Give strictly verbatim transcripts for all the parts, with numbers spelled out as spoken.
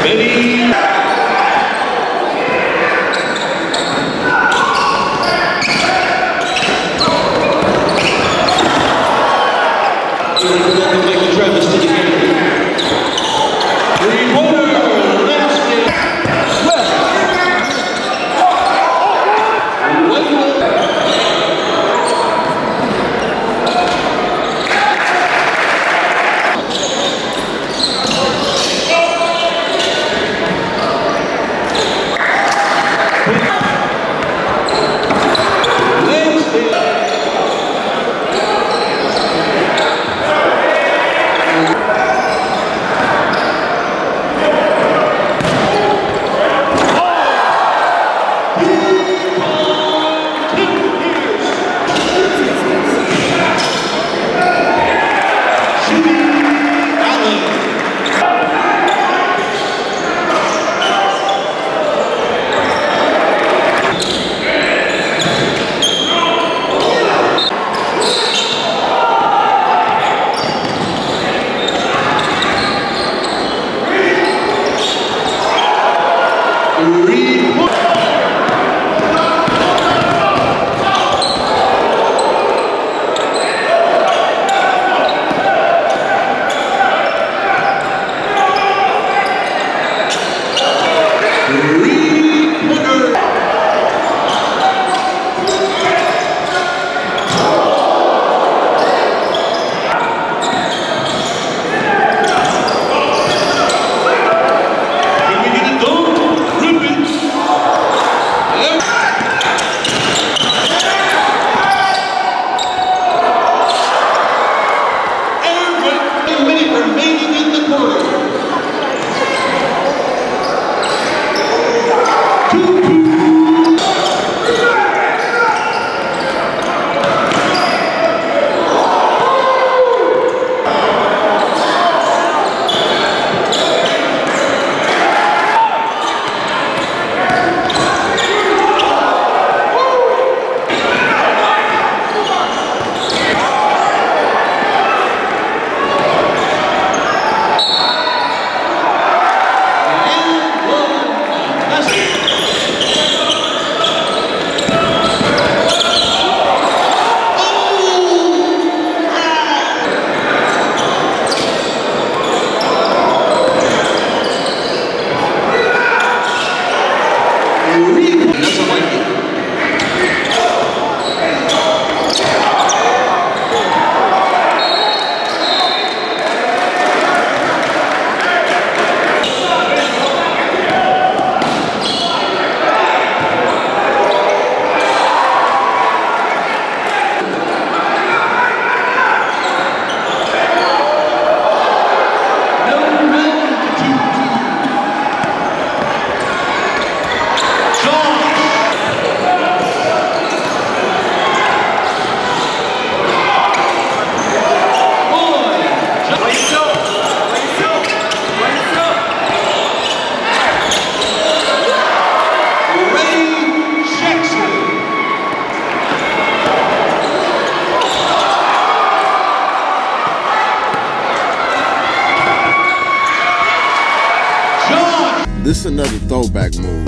This is another throwback move.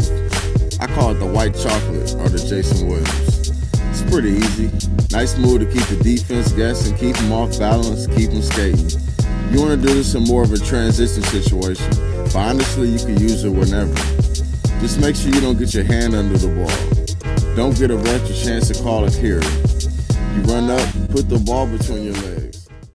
I call it the white chocolate or the Jason Williams. It's pretty easy. Nice move to keep the defense guessing, keep them off balance, keep them skating. You want to do this in more of a transition situation, but honestly you can use it whenever. Just make sure you don't get your hand under the ball. Don't get a ref a chance to call a carry. You run up, put the ball between your legs.